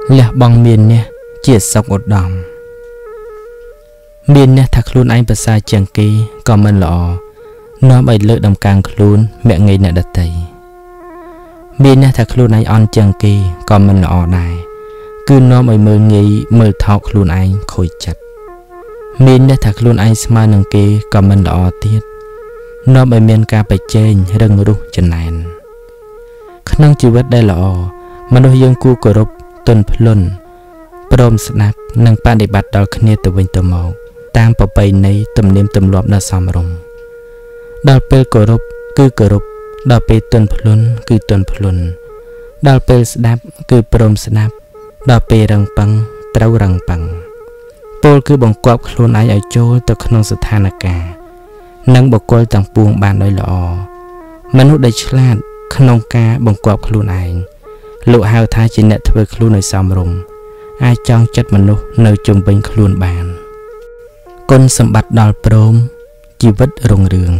លះបងមាននេះជាសុខឧត្តមមាននេះថាខ្លួនឯងប្រសើរជាងគេក៏មិនល្អនាំឲ្យលើកដំកើងខ្លួនមាក់ងាយអ្នកដទៃមាននេះថាខ្លួនឯងអន់ជាងគេក៏មិនល្អដែរគឺនាំឲ្យមើលងាយមើលថោកខ្លួនឯងខូចចិត្តមាននេះថាខ្លួនឯងស្មើនឹងគេក៏មិនល្អទៀតនាំឲ្យមានការប្រជែងរឹងរូសចំណែនក្នុងជីវិតដែលល្អមនុស្សយើងគួរគោរពទន់ភ្លន់ព្រមស្ដាប់និងបដិបត្តិដល់គ្នាទៅវិញទៅមកតាមប្រពៃណីទំនៀមទម្លាប់ដ៏សមរម្យដល់ពេលគោរពគឺគោរពដល់ពេលទន់ភ្លន់គឺទន់ភ្លន់ដល់ពេលស្ដាប់គឺព្រមស្ដាប់ដល់ពេលរឹងប៉ឹងត្រូវរឹងប៉ឹងពោលគឺបង្គាប់ខ្លួនឯងឲ្យចូលទៅក្នុងស្ថានភាពនិងបុគ្គលទាំងពួងបានដោយល្អមនុស្សដែលឆ្លាតក្នុងការបង្គាប់ខ្លួនឯងលោកហៅថាជាអ្នកធ្វើខ្លួនឲ្យសមរម្យអាចចងចិត្តមនុស្សនៅជុំវិញខ្លួនបានគុណសម្បត្តិដល់ព្រមជីវិតរុងរឿង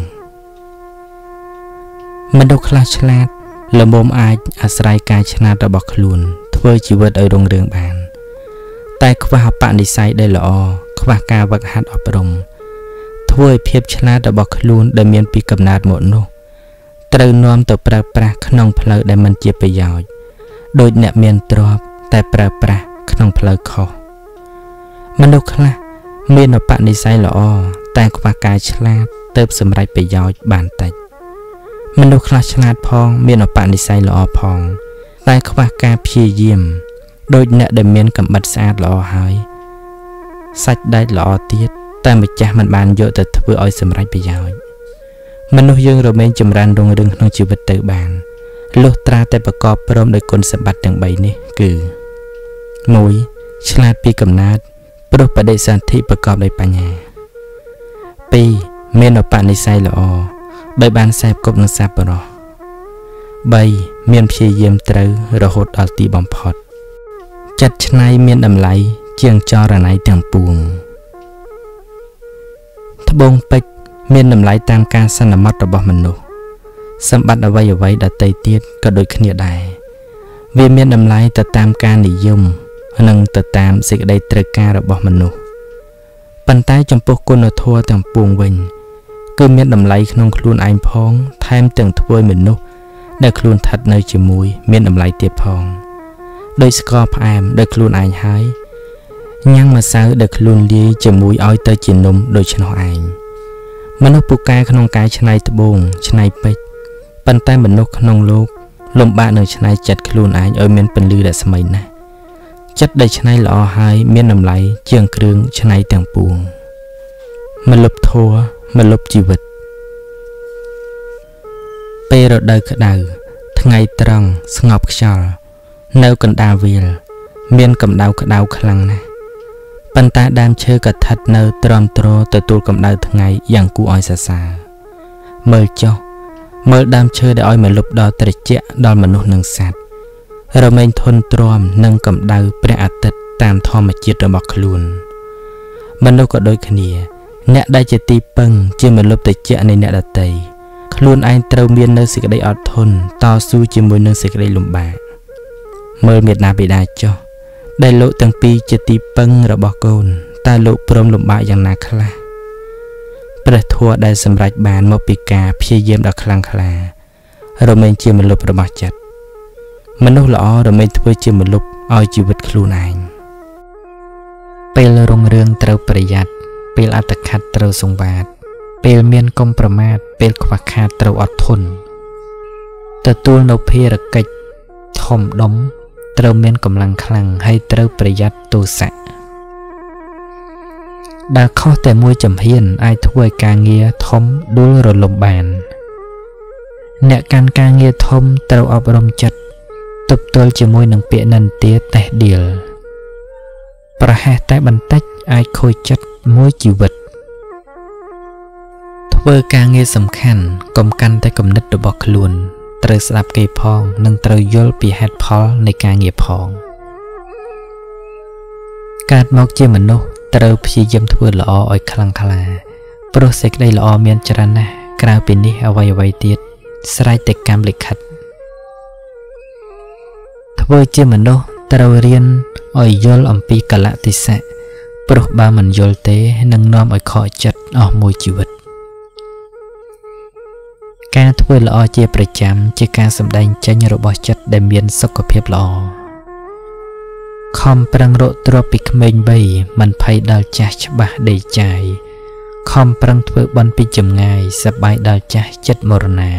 មនុស្សខ្លះឆ្លាតល្មមអាចអាស្រ័យការឆ្លាតរបស់ខ្លួនធ្វើជីវិតឲ្យរុងរឿងបានតែខ្វះបនិស្ស័យដែលល្អខ្វះការវឹកហាត់អប់រំធ្វើឲ្យភាពឆ្លាតរបស់ខ្លួនដែលមានពីកំណើតមកនោះត្រូវនាំទៅប្រើប្រាស់ក្នុងផ្លូវដែលមិនជាប្រយោជន៍ដោយអ្នកមានទ្រព្យតែប្រើប្រាស់ក្នុងផ្លូវខុសមនុស្សខ្លះមានបនិស្ស័យល្អតែខ្វះការឆ្លាតទើបសម្រេចប្រយោជន៍បានតិចមនុស្សខ្លះឆ្លាតផងមានបនិស្ស័យល្អផងតែខ្វះការព្យាយាមដោយអ្នកដែលមានកាំបិតស្អាតល្អហើយសាច់ដែកល្អទៀតតែម្ចាស់មិនបានយកទៅធ្វើឲ្យសម្រេចប្រយោជន៍មនុស្សយើងរមែងចម្រើនរុងរឿងក្នុងជីវិតទៅបានលុះត្រាតែប្រកបព្រមដោយគុណសម្បត្តិទាំង3នេះគឺ 1. ឆ្លាតពីកំណើតព្រោះបដិសន្ធិប្រកបដោយបញ្ញា 2. មានឧបនិស្ស័យល្អដោយបានសេពគប់នឹងសប្បុរស 3. មានព្យាយាមត្រូវរហូតដល់ទីបំផុតចិត្តច្នៃមានតម្លៃជាងចរណៃទាំងពួងត្បូងពេជ្រមានតម្លៃតាមការសន្មត់របស់មនុស្សសម្បត្តិអ្វីៗដទៃទៀតក៏ដូចគ្នាដែរវាមានតម្លៃទៅតាមការនិយមនិងទៅតាមសេចក្តីត្រូវការរបស់មនុស្សប៉ុន្តែចំពោះគុណធម៌ទាំងពួងវិញគឺមានតម្លៃក្នុងខ្លួនឯងផងថែមទាំងធ្វើឲ្យមនុស្សដែលខ្លួនស្ថិតនៅជាមួយមានតម្លៃទៀតផងដោយស្ករផ្អែមដោយខ្លួនឯងហើយញ៉ាំម្សៅដែលខ្លួនលាយជាមួយឲ្យទៅជានំដូច្នោះឯងមនុស្សពូកែក្នុងការច្នៃត្បូងច្នៃពេជ្រប៉ុន្តែមនុស្សក្នុងលោកលំបាកនឹងច្នៃចិត្តខ្លួនឯងឲ្យមានពន្លឺដែលស្មីណាស់ចិត្តដែលច្នៃល្អហើយមានតម្លៃជាងគ្រឿងច្នៃទាំងពួងមលុបធัวមលុបជីវិតពេលរដូវក្តៅថ្ងៃត្រង់ស្ងប់ខ្យល់នៅកណ្ដាលវាលមានកម្ដៅក្តៅខ្លាំងណាស់ប៉ុន្តែដើមឈើក៏ស្ថិតនៅទ្រាំទ្រទទួលកម្ដៅថ្ងៃយ៉ាងគួរឲ្យសរសើរមើលចុះមើលដើមឈើដែលឲ្យមកលុបដល់ត្រជាក់ដល់មនុស្សនិងសត្វរមែងធន់ទ្រាំនឹងកម្ដៅព្រះអាទិត្យតាមធម្មជាតិរបស់ខ្លួនមនុស្សក៏ដូចគ្នាអ្នកដែលជាទីពឹងជាមកលុបត្រជាក់នៃអ្នកដទៃខ្លួនឯងត្រូវមាននៅសេចក្តីអត់ធន់តស៊ូជាមួយនឹងសេចក្តីលំបាកមើលមេត្តាបិតាចុះដែលលោកទាំងពីរជាទីពឹងរបស់កូនតើលោកព្រមលំបាកយ៉ាងណាខ្លះព្រះធម៌ដែលសម្រេចបានមកពីការព្យាយាមដ៏ខ្លាំងក្លារមែងជាមលុបរបស់ចិត្តមនុស្សល្អរមែងធ្វើជាមលុបឲ្យជីវិតខ្លួនឯងពេលរុងរឿងត្រូវប្រយ័ត្នពេលអត្តខិតត្រូវសង្វាតពេលមានកុំប្រមាទពេលខ្វះខាតត្រូវអត់ធន់ទទួលនៅភារកិច្ចធំដុំត្រូវមានកម្លាំងខ្លាំងហើយត្រូវប្រយ័ត្នទោសៈដែលខុសតែមួយចំហៀនអាចធ្វើឲ្យការងារធំដួលរលំបានអ្នកកាន់ការងារធំត្រូវអប់រំចិត្តទប់ទល់ជាមួយនឹងពាក្យនិន្ទាតេះដៀលប្រហែសតែបន្តិចអាចខូចចិត្តមួយជីវិតធ្វើការងារសំខាន់កុំកាន់តែគំនិតរបស់ខ្លួនត្រូវស្ដាប់គេផងនិងត្រូវយល់ពីហេតុផលនៃការងារផងកើតមកជាមនុស្សត្រូវព្យាយាមធ្វើល្អឲ្យខ្លាំងក្លាព្រោះសេចក្តីល្អមានច្រើនណាស់ក្រៅពីនេះអ្វីៗទៀតស្រេចតែកម្មលិខិតធ្វើជាមនុស្សត្រូវរៀនឲ្យយល់អំពីកលៈទេសៈព្រោះបើមិនយល់ទេនឹងនាំឲ្យខកចិត្តអស់មួយជីវិតការធ្វើល្អជាប្រចាំជាការសម្ដែងចេញរបស់ចិត្តដែលមានសុខភាពល្អខំប្រឹងរកទ្រព្យពីក្មេងវ័យមិនភ័យដល់ចាស់ច្បាស់ដេកចាយខំប្រឹងធ្វើបន់ពីចម្ងាយសប្បាយដល់ចាស់ចិត្តមរណា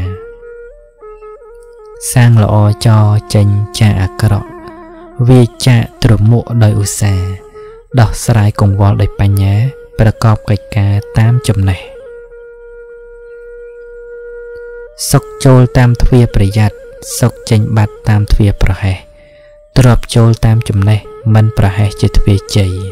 សាងល្អចោចេញចាអាក្រក់វាចាកទ្រមុខដោយឧស្សាហ៍ដោះស្រាយកង្វល់ដោយបញ្ញាប្រកបកិច្ចការតាមចំណេះសុខចូលតាមទ្វារប្រយ័ត្នសុខចេញបាត់តាមទ្វារប្រហែសទ្របចូលតាមចំណេះមិនប្រហែសជាទ្វារជ័យ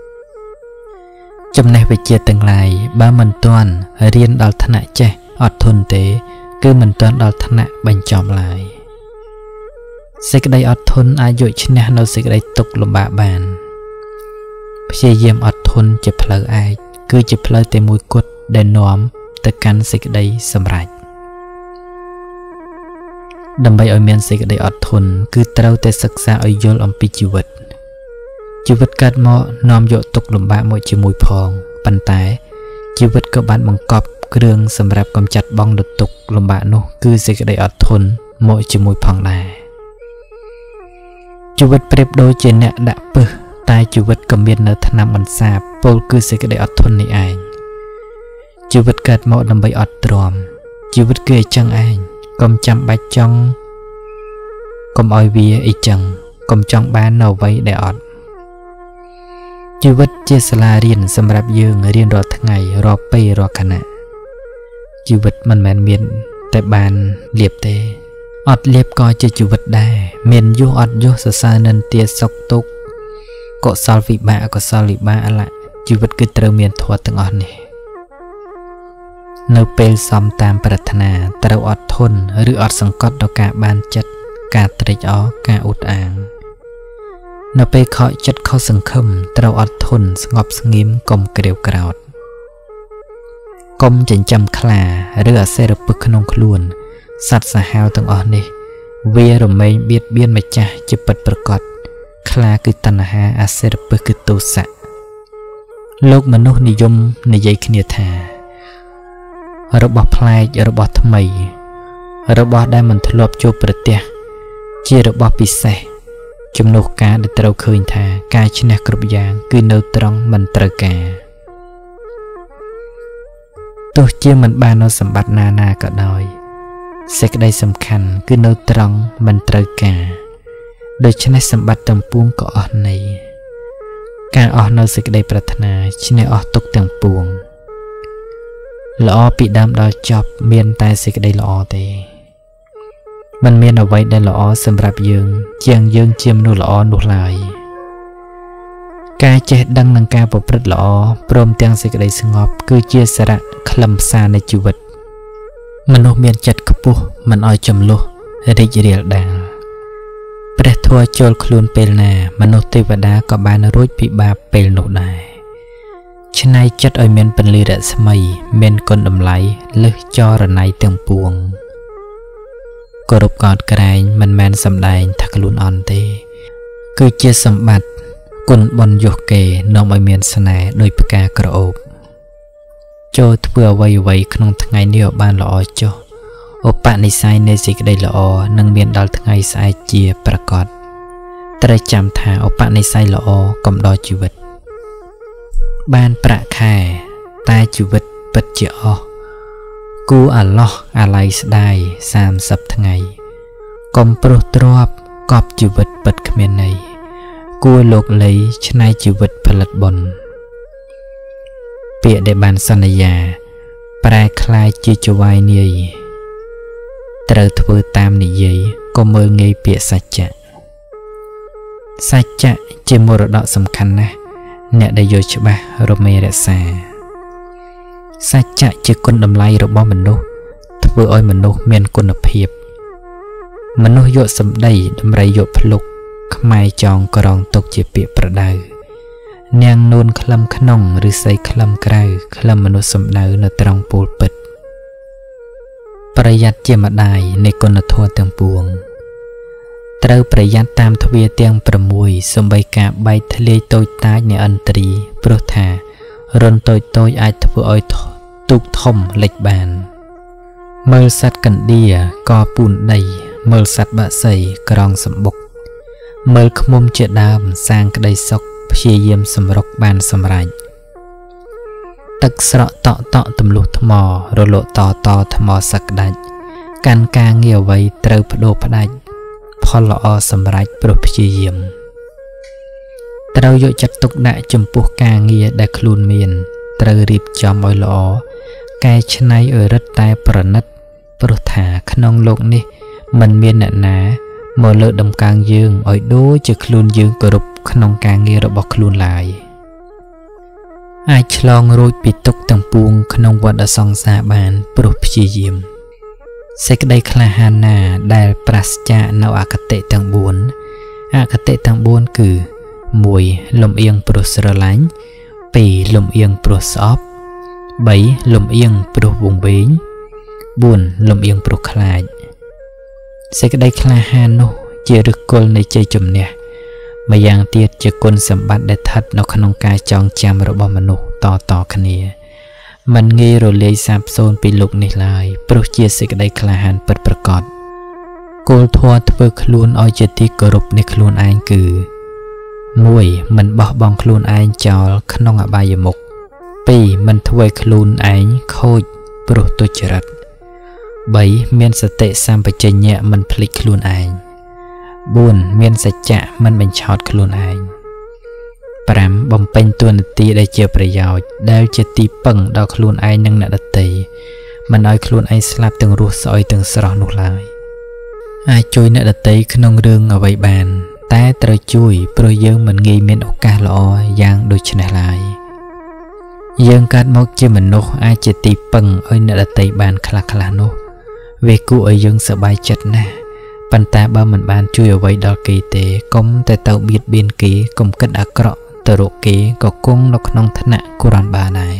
ចំណេះវិជ្ជាទាំងឡាយបើមិនទាន់រៀនដល់ថ្នាក់ចេះអត់ធន់ទេគឺមិនទាន់ដល់ថ្នាក់បញ្ចប់ឡើយសេចក្តីអត់ធន់អាចយកឈ្នះនៅសេចក្តីទុក្ខលំបាកបានព្យាយាមអត់ធន់ជាផ្លូវឯកគឺជាផ្លូវតែមួយគត់ដែលនាំទៅកាន់សេចក្តីសម្រេចដើម្បីឲ្យមានសេចក្តីអត់ធន់គឺត្រូវតែសិក្សាឲ្យយល់អំពីជីវិតកើតមកនាំយកទុក្ខលំបាកមកជាមួយផងប៉ុន្តែជីវិតក៏បានបង្កប់គ្រឿងសម្រាប់កម្ចាត់បងនូវទុក្ខលំបាកនោះគឺសេចក្តីអត់ធន់មកជាមួយផងដែរជីវិតប្រៀបដូចជាអ្នកដាក់ពឹសតែជីវិតក៏មាននៅថ្នាំបន្សាបពោលគឺសេចក្តីអត់ធន់នេះឯងជីវិតកើតមកដើម្បីអត់ទ្រាំជីវិតគឺអញ្ចឹងឯងកុំចាំបាច់ចង់កុំឲ្យវាអីចឹងកុំចង់បាននៅអ្វីដែលអត់ជីវិតជាសាលារៀនសម្រាប់យើងរៀនរាល់ថ្ងៃរាល់ពេលរាល់ខណៈជីវិតមិនមែនមានតែបានលៀបទេអត់លៀបក៏ជាជីវិតដែរមានយុះអត់យុះសរសើរនិន្ទាសុខទុក្ខកុសលវិបាកអកុសលវិបាកជីវិតគឺត្រូវមានធម៌ទាំងអស់នេះនៅពេលសំតាមប្រាថ្នាត្រូវអត់ធន់ឬអត់សង្កត់ដល់ការបានចិត្តការត្រេកអរការអ៊ូតអាងនៅពេលខកចិត្តខុសសង្ឃឹមត្រូវអត់ធន់ស្ងប់ស្ងៀមកុំក្រៀវក្រោធកុំចិញ្ចឹមខ្លាឬអាសេរពឹសក្នុងខ្លួនសត្វសាហាវទាំងអស់នេះវារមែងបៀតបៀនម្ចាស់ជាពិតប្រាកដខ្លាគឺតណ្ហាអាសេរពឹសគឺទោសៈលោកមនុស្សនិយមនិយាយគ្នាថារបស់ប្លែករបស់ថ្មីរបស់ដែលមិនធ្លាប់ជួបប្រទះជារបស់ពិសេសជំនួសការដែលត្រូវឃើញថាការឈ្នះគ្រប់យ៉ាងគឺនៅត្រង់មិនត្រូវការទោះជាមិនបាននៅសម្បត្តិណាក៏ដោយសេចក្តីសំខាន់គឺនៅត្រង់មិនត្រូវការដូច្នេះសម្បត្តិទាំងពួងក៏អស់ន័យការអស់នៅសេចក្តីប្រាថ្នាឈ្នះអស់ទុក្ខទាំងពួងល្អពីដើមដល់ចប់មានតែសេចក្តីល្អទេមិនមានអ្វីដែលល្អសម្រាប់យើងជាងយើងជាមនុស្សល្អនោះឡើយការចេះដឹងនិងការប្រព្រឹត្តល្អព្រមទាំងសេចក្តីស្ងប់គឺជាសារៈខ្លឹមសារនៃជីវិតមនុស្សមានចិត្តខ្ពស់មិនឲ្យចំលោះរីករាលដាលព្រះធម៌ចូលខ្លួនពេលណាមនុស្សទេវតាក៏បានរួចពីបាបពេលនោះដែរច្នៃចិត្តឲ្យមានពន្លឺរស្មីមានគុណតម្លៃលើសចរណៃទាំងពួងគោរពកោតក្រែងមិនមែនសម្ដែងថាខ្លួនអន់ទេគឺជាសម្បត្តិគុណបុណ្យយុះគេនាំឲ្យមានស្នេហ៍ដោយផ្កាក្រអូបចូលធ្វើអ្វីក្នុងថ្ងៃនេះឲ្យបានល្អចុះឧបនិស្ស័យនៃសេចក្តីល្អនឹងមានដល់ថ្ងៃស្អែកជាប្រកបត្រូវចាំថាឧបនិស្ស័យល្អកំដរជីវិតបានប្រាក់ខែតែជីវិតពិតជាអស់គូអាឡោះអាឡៃស្ដាយ30ថ្ងៃកុំព្រោះទ្រពកប់ជីវិតពិតគ្មានន័យគួរលោកលៃឆ្នៃជីវិតផលិតបុណ្យពាក្យដែលបានសន្យាប្រែคล้ายជាចវាយនាយត្រូវធ្វើតាមនិយាយកុំមើលងាយពាក្យសច្ចៈជាមរតកសំខាន់ណាស់អ្នកដែលយល់ច្បាស់រមែងរក្សាសច្ចៈជាគុណតម្លៃរបស់មនុស្សធ្វើឲ្យមនុស្សមានគុណភាពមនុស្សយកសម្ដីដំរីយកភ្លុកខ្មែរចងក្រងទុកជាពាក្យប្រដៅនាងនួនក្លឹមក្នុងឬស័យក្លឹមក្រៅក្លឹមមនុស្សសំដៅនៅត្រង់ពោលពិតប្រយ័ត្នជាម្ដាយនៃគុណធម៌ទាំងពួងត្រូវប្រយ័ត្នតាមទ្វារទាំង6សូម្បីការបែកធ្លាយតូចតាចនៃឥន្ទ្រីព្រោះថារន្ធតូចអាចធ្វើឲ្យទូកធំលិចបានមើលសត្វកណ្ដៀកពូនដីមើលសត្វបាក់សីក្រងសម្បុកមើលឃ្មុំជាដើមសាងក្តីសុខព្យាយាមសម្រុកបានសម្រេចទឹកស្រក់តក់ទម្លុះថ្មរលកតថ្មសក្តាច់កាន់ការងារអ្វីត្រូវបដូរផ្ដាច់ផលល្អសម្រេចព្រោះព្យាយាមត្រូវយកចិត្តទុកដាក់ចំពោះការងារដែលខ្លួនមានត្រូវរៀបចំឲ្យល្អកែច្នៃឲ្យរឹតតែប្រណិតព្រោះថាក្នុងលោកនេះមិនមានអ្នកណាមកលើកដំកើងយើងឲ្យដូចជាខ្លួនយើងគោរពក្នុងការងាររបស់ខ្លួនឡើយអាចឆ្លងរួចពីទុក្ខទាំងពួងក្នុងវដ្តសង្សារបានព្រោះព្យាយាមសេចក្តីក្លាហានណាដែលប្រសិទ្ធនៅអគតិទាំង4អគតិទាំង4គឺ1លំអៀងព្រោះស្រឡាញ់2លំអៀងព្រោះស្អប់3លំអៀងព្រោះវង្វេង4លំអៀងព្រោះខ្លាចសេចក្តីក្លាហាននោះជាឫសគល់នៃជ័យជំនះម្យ៉ាងទៀតជាគុណសម្បត្តិដែលស្ថិតនៅក្នុងការចងចាំរបស់មនុស្សតគ្នាមិនងាយរលាយសាបសូន្យពីលោកនេះឡើយព្រោះជាសេចក្តីក្លាហានពិតប្រាកដគោលធម៌ធ្វើខ្លួនឲ្យជាទីគោរពនៃខ្លួនឯងគឺ1មិនបោះបង់ខ្លួនឯងចោលក្នុងអបាយមុខ2មិនធ្វើឲ្យខ្លួនឯងខូចព្រោះទុច្ចរិត3មានសតិសម្បជញ្ញៈមិនភ្លេចខ្លួនឯង4មានសច្ចៈមិនបញ្ឆោតខ្លួនឯង5បំពេញតួនាទីដែលជាប្រយោជន៍ដែលជាទីពឹងដល់ខ្លួនឯងនិងអ្នកដទៃមិនឲ្យខ្លួនឯងស្លាប់ទាំងរស់ស្អុយទាំងស្រស់នោះឡើយអាចជួយអ្នកដទៃក្នុងរឿងអ្វីបានតែត្រូវជួយព្រោះយើងមិនងាយមានឱកាសល្អយ៉ាងដូចនេះឡើយយើងកើតមកជាមនុស្សអាចជាទីពឹងឲ្យអ្នកដទៃបានខ្លះនោះវាគួរឲ្យយើងសប្បាយចិត្តណាស់ប៉ុន្តែបើមិនបានជួយអ្វីដល់គេទេកុំតែទៅបៀតបៀនគេកុំគិតអាក្រក់ទៅរកគេក៏គង់នៅក្នុងឋានៈកុរ៉ានបានដែរ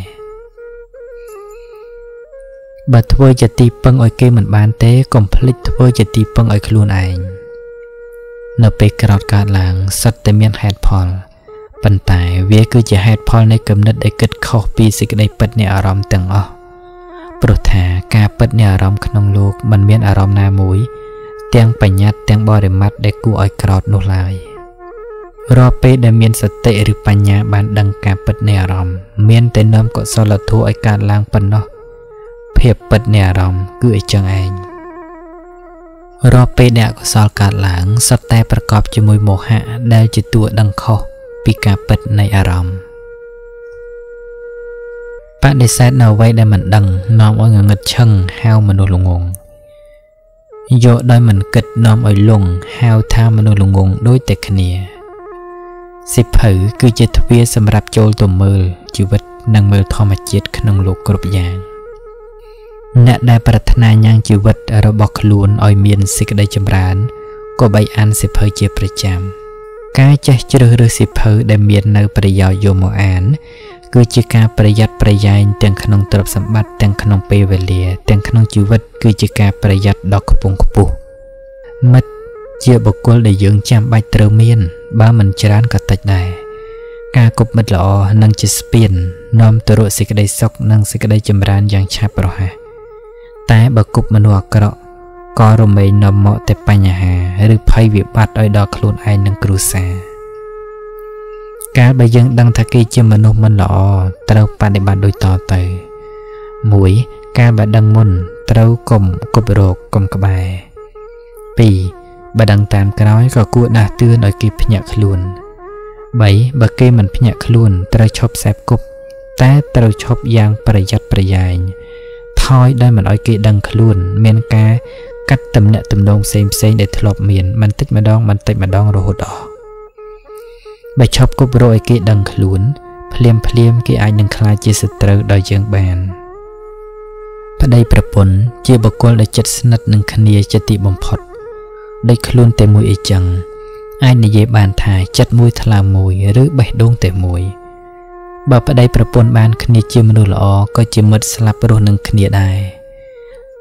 បើធ្វើជាទីពឹងឲ្យគេមិនបានទេកុំភ្លេចធ្វើជាទីពឹងឲ្យខ្លួនឯងនៅពេលក្រោតកើតឡើងសិតតែមានហេតុផលប៉ុន្តែវាគឺជាហេតុផលនៃគំនិតដែលគិតខុសពីសេចក្តីពិតនៃអារម្មណ៍ទាំងអស់ព្រោះថាការពិតនៃអារម្មណ៍ក្នុងលោកមិនមានអារម្មណ៍ណាមួយទាំងបញ្ញត្តិទាំងបរិមត្តដែលគួរឲ្យក្រោតនោះឡើយរាល់ពេលដែលមានសតិឬបញ្ញាបានដឹងការពិតនៃអារម្មណ៍មានតែនាំកុសលធម៌ឲ្យកើតឡើងប៉ុណ្ណោះភាពពិតនៃអារម្មណ៍គឺអញ្ចឹងឯងរាល់ពេលដែលអកុសលកើតឡើងសុទ្ធតែប្រកបជាមួយមោហៈដែលជាតួដឹងខុសពីការពិតនៃអារម្មណ៍បដិសេធនៅអ្វីដែលមិនដឹងនាំឲ្យងងឹតឈឹងហៅមនុស្សល្ងងយកដោយមិនគិតនាំឲ្យលងហៅថាមនុស្សល្ងងដូចតែគ្នាសិភៅគឺជាទ្វារសម្រាប់ចូលទៅមើលជីវិតនិងមើលធម្មជាតិក្នុងលោកគ្រប់យ៉ាងអ្នកដែលប្រាថ្នាញ៉ាំងជីវិតរបស់ខ្លួនឲ្យមានសេចក្តីចម្រើនក៏បីអានសិភៅជាប្រចាំការចេះជ្រើសរើសសិភៅដែលមាននៅប្រយោជន៍យកមកអានគឺជាការប្រយ័ត្នប្រយែងទាំងក្នុងទ្រព្យសម្បត្តិទាំងក្នុងពេលវេលាទាំងក្នុងជីវិតគឺជាការប្រយ័ត្នដ៏ខ្ពង់ខ្ពស់មិត្តជាបុគ្គលដែលយើងចាំបាច់ត្រូវមានបើមិនច្រើនក៏តិចដែរការគប់មិត្តល្អនឹងជាស្ពាននាំទៅរកសេចក្តីសុខនិងសេចក្តីចម្រើនយ៉ាងឆាប់រហ័សតែបើគប់មនុស្សអាក្រក់ក៏រមែងនាំមកតែបញ្ហាឬភ័យវិបត្តិឲ្យដល់ខ្លួនឯងនិងគ្រួសារកាលបើយើងដឹងថាគេជាមនុស្សមិនល្អត្រូវបដិបត្តិដូចតទៅ1កាលបើដឹងមុនត្រូវកុំគប់រកកុំក្បែរ2បើដឹងតាមក្រោយក៏គួរដាស់តឿនឲ្យគេភ្ញាក់ខ្លួន3បើគេមិនភ្ញាក់ខ្លួនត្រូវឈប់សេពគប់តែត្រូវឈប់យ៉ាងប្រយ័ត្នប្រយែងថយដោយមិនឲ្យគេដឹងខ្លួនមានការកាត់ទំនាក់ទំនងផ្សេងដែលធ្លាប់មានបន្តិចម្ដងរហូតអស់បើឈប់គប់រកឲ្យគេដឹងខ្លួនភ្លាមគេអាចនឹងក្លាយជាសត្រូវដល់យើងបានប្តីប្រពន្ធជាបុគ្គលដែលជិតស្និទ្ធនឹងគ្នាជាទីបំផុតដូចខ្លួនតែមួយអីចឹងអាចនិយាយបានថាចិត្តមួយថ្លើមមួយឬបេះដូងតែមួយបើប្តីប្រពន្ធបានគ្នាជាមនុស្សល្អក៏ជាមិត្តស្លាប់រស់នឹងគ្នាដែរ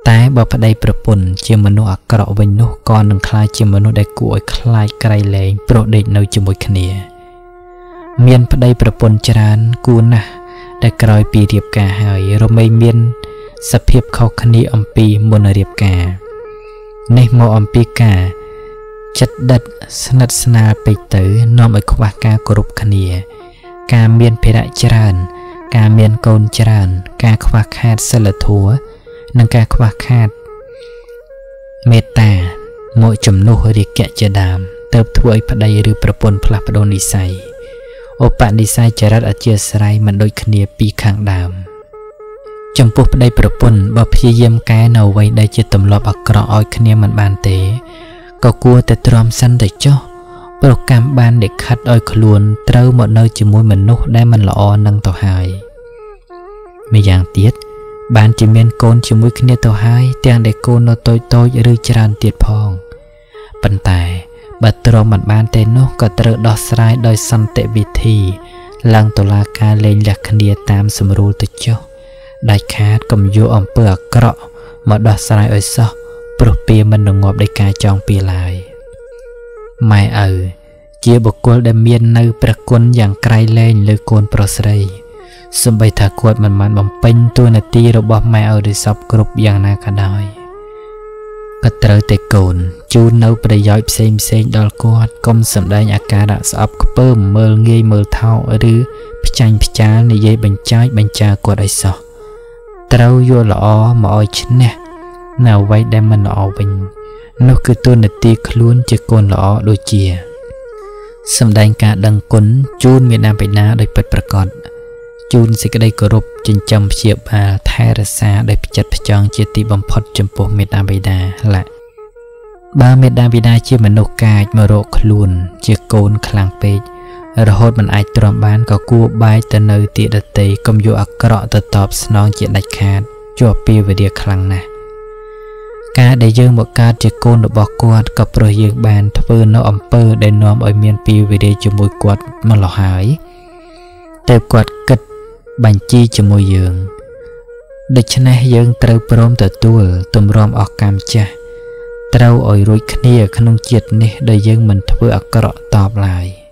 តែបើប្តីប្រពន្ធជាមនុស្សអាក្រក់វិញនោះក៏នឹងក្លាយជាមនុស្សដែលគួរឲ្យខ្លាចក្រៃលែងព្រោះដេកនៅជាមួយគ្នាមានប្តីប្រពន្ធច្រើនគួរណាស់ដែលក្រោយពីរៀបការហើយរមែងមានសភាពខុសគ្នាអំពីមុនរៀបការនេះមកអំពីការចិត្តដិតស្និទ្ធស្នាលពេកទៅនាំឲ្យខ្វះការគោរពគ្នាការមានភារៈច្រើនការមានកូនច្រើនការខ្វះខាតសិលធម៌និងការខ្វះខាតមេត្តាមកជំនួសរាគៈជាដើមទើបធ្វើឲ្យប្តីឬប្រពន្ធផ្លាស់ប្ដូរនិស្ស័យឧបនិស្ស័យចរិតអធ្យាស្រ័យមិនដូចគ្នាពីខាងដើមចំពោះប្តីប្រពន្ធបើព្យាយាមកែនៅអ្វីដែលជាទម្លាប់អាក្រក់ឲ្យគ្នាមិនបានទេក៏គួរតែទ្រាំសិនទៅចុះប្រកម្មបានលិខិតឲ្យខ្លួនត្រូវមកនៅជាមួយមនុស្សដែលមិនល្អនឹងទៅហើយម្យ៉ាងទៀតបានជាមានកូនជាមួយគ្នាទៅហើយទាំងដែលកូននៅតូចឬច្រើនទៀតផងប៉ុន្តែបើទ្រាំមិនបានទេនោះក៏ត្រូវដោះស្រាយដោយសន្តិវិធីឡើងតុលាការលែងលះគ្នាតាមសម្រួលទៅចុះដាច់ខាតកុំយកអំពើអាក្រក់មកដោះស្រាយឲ្យសោះព្រោះពាមិននឹងងាប់ដោយការចង់ពីឡើយម៉ែឪជាបុគ្គលដែលមាននៅព្រះគុណយ៉ាងក្រៃលែងលើកូនប្រុសស្រីសូម្បីថាគាត់មិនបានបំពេញតួនាទីរបស់ម៉ែឪដោយសពគ្រប់យ៉ាងណាក៏ដោយក៏ត្រូវតែកូនជូននៅប្រយោជន៍ផ្សេងដល់គាត់កុំសម្ដែងអាការៈស្អប់ខ្ពើមមើលងាយមើលថោកឬផ្ចាញ់ផ្ចាលនិយាយបញ្ចាគាត់ឲ្យសោះត្រូវយកល្អមកឲ្យឈ្នះនៅអ្វីដែលមិនល្អវិញនោះគឺតួនាទីខ្លួនជាកូនល្អដូចជាសម្ដែងការដឹងគុណជូនមេដាបិតាដោយពិតប្រាកដជូនសេចក្តីគោរពចិញ្ចឹមព្យាបាលថែរក្សាដោយផ្ចិតផ្ចង់ជាទីបំផុតចំពោះមេដាបិតាបើមេដាបិតាជាមនុស្សកាចមករកខ្លួនជាកូនខ្លាំងពេករហូតមិនអាចទ្រាំបានក៏គួរបែកទៅនៅទីដទៃកុំយកអាក្រក់ទៅតបស្នងជាដាច់ខាតជាប់ពីវេរាខ្លាំងណាស់ការដែលយើងមកកើតជាកូនរបស់គាត់ក៏ព្រោះយើងបានធ្វើនៅអំពើដែលនាំឲ្យមានពីវេរាជាមួយគាត់ម្ល៉េះហើយតែគាត់គិតបញ្ជីជាមួយយើងដូច្នេះយើងត្រូវព្រមទទួលទម្រាំអស់កម្មចាស់ត្រូវឲ្យរួចគ្នាក្នុងជាតិនេះដែលយើងមិនធ្វើអាក្រក់តបឡើយ